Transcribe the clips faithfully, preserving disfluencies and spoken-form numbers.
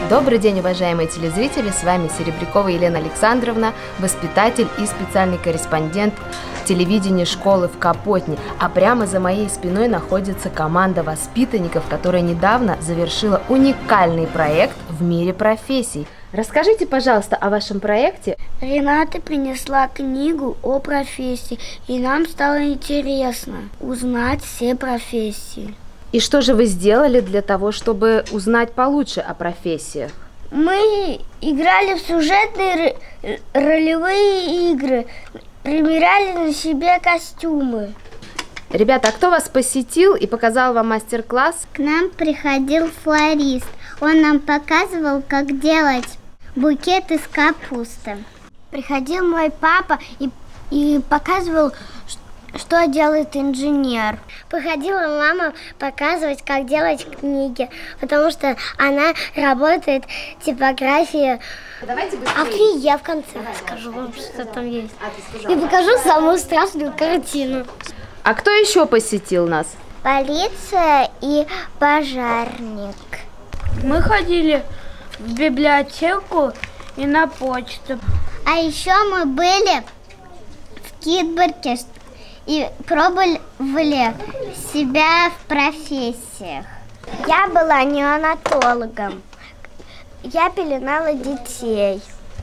Добрый день, уважаемые телезрители, с вами Серебрякова Елена Александровна, воспитатель и специальный корреспондент телевидения школы в Капотне. А прямо за моей спиной находится команда воспитанников, которая недавно завершила уникальный проект в мире профессий. Расскажите, пожалуйста, о вашем проекте. Рената принесла книгу о профессии, и нам стало интересно узнать все профессии. И что же вы сделали для того, чтобы узнать получше о профессиях? Мы играли в сюжетные ролевые игры, примеряли на себе костюмы. Ребята, а кто вас посетил и показал вам мастер-класс? К нам приходил флорист. Он нам показывал, как делать букет из капусты. Приходил мой папа и, и показывал, что делает инженер. Приходила мама показывать, как делать книги, потому что она работает в типографии. Давайте быстрее. А я в конце расскажу вам, что там есть. А, и покажу самую страшную картину. А кто еще посетил нас? Полиция и пожарник. Мы ходили в библиотеку и на почту. А еще мы были в Китбурге и пробовали себя в профессиях. Я была неонатологом. Я пеленала детей.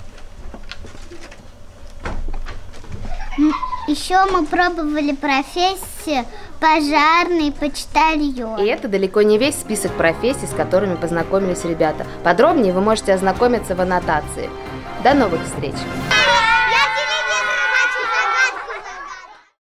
Еще мы пробовали профессию пожарный, почтальон. И это далеко не весь список профессий, с которыми познакомились ребята. Подробнее вы можете ознакомиться в аннотации. До новых встреч!